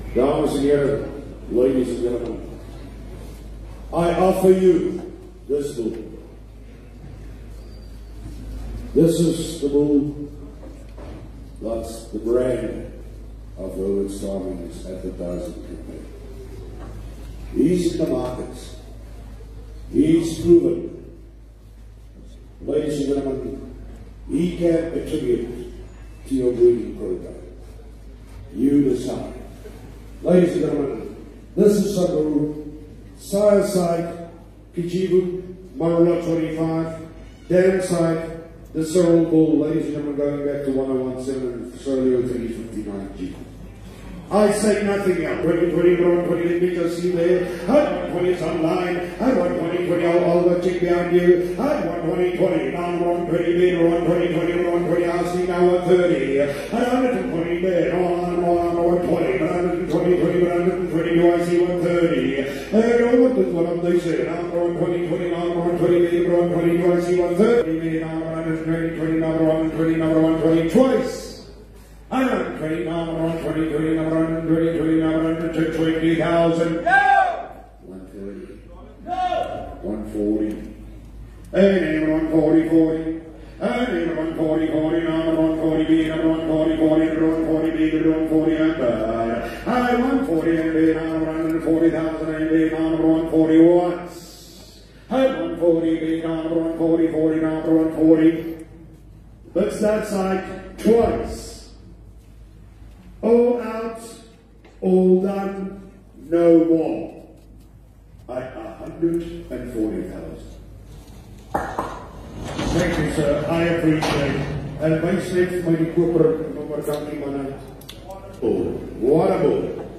Dames and heren, ladies and gentlemen, I offer you this bull. This is the bull that's the brand of Rowan Starling's advertising campaign. He's in the markets. He's proven. Ladies and gentlemen, he can attribute to your breeding program. You decide. Ladies and gentlemen, this is Sanguru, sire side, Kichibu, Marula 25, dam side, the Cyril Bull, ladies and gentlemen, going back to 1017 and Solio 359G. I say nothing else. 2020, 120, did you see there? I 120 is online. I 120, I'll go check behind you. I 120, now 120, bid, 120, 120, I'll see now 130. I 120, bid, on 120, 120, 120, do I see 130? I know what they say. Now 120, now 120, bid, 120, do I see 130? Bid, now 120, number 120, number 120, twice. 120, number 120, number 120, number 120,000. No! 130. No! 140. And number 140, 40. And number 140, 40, number 140, B, number 140, 40, number 140, B, number 140, and I 140, and B, number 140,000, and B, number 140 once. I 140, B, number 140, 40, number 140. Let's that side twice. All out, all done, no more. At 140,000. Thank you, sir. I appreciate it. And my slave, my corporate, number, what a bull.